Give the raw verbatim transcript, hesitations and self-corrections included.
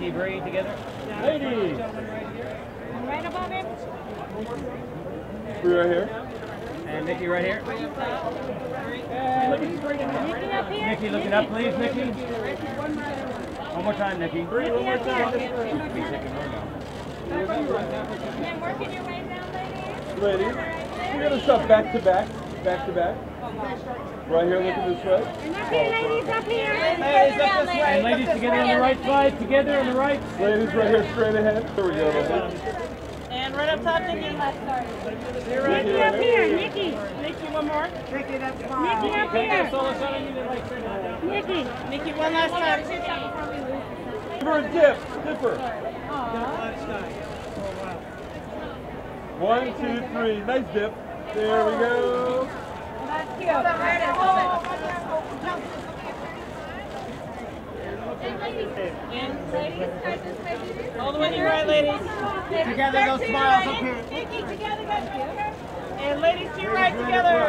Nikki, Brie together. Ladies. Right above him. Brie right here. And Nikki right here. Nikki up here. Nikki, looking up, please, Nikki. One more time, Nikki. Brie, one more time. And working your way down, ladies. Ladies. We're going to stop back to back. Back to back. Right here, looking this way. And up here, ladies, up here. Ladies up this way. And ladies together on the right side, together on the right. Ladies right here, straight ahead. There we go. And right up top, Nikki. Nikki up here, Nikki. Nikki, one more. Nikki, that's fine. Nikki up here. Nikki. Nikki, one last time. Give her a dip. Dip her. One, two, three. Nice dip. There we go. That's cute. All the way to your right, ladies. Together, those smiles up here. And ladies to your right together.